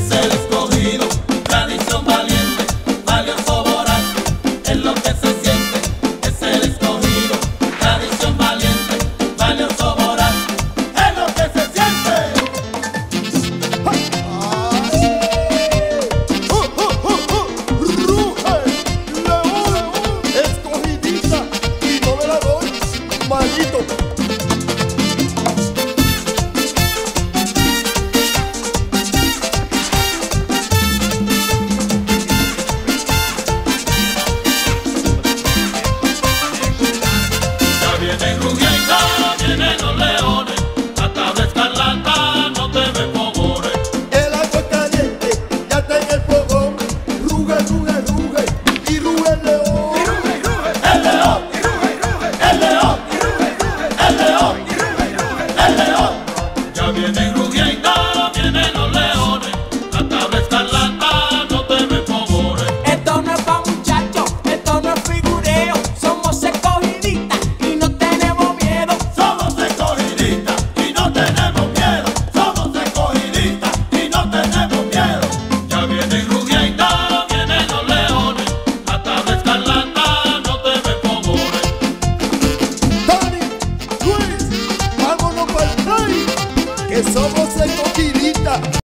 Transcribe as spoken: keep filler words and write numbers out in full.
Es el escogido, tradición valiente, valioso voraz, es lo que se siente. Es el escogido, tradición valiente, valioso voraz, es lo que se siente. Escogidita y no me la doy, malito. Ya vienen rugiendo, vienen los leones, la tabla escarlata no te me favores. El agua caliente ya está en el fogón. Ruge, ruge, ruge y ruge el león. El león, el león, el león, el león. Ya vienen rugiendo, vienen los leones, la tabla escarlata no te me favores. Esto no es pa' muchachos, esto no es figureo. Somos escogiditas y no tenemos miedo. Somos escogiditas y no tenemos miedo. Somos escogiditas y no tenemos miedo. Ya vienen rugiendo, vienen los leones, la tabla escarlata no te me favores. Dani, Luis, vámonos para el play, que somos escogiditas.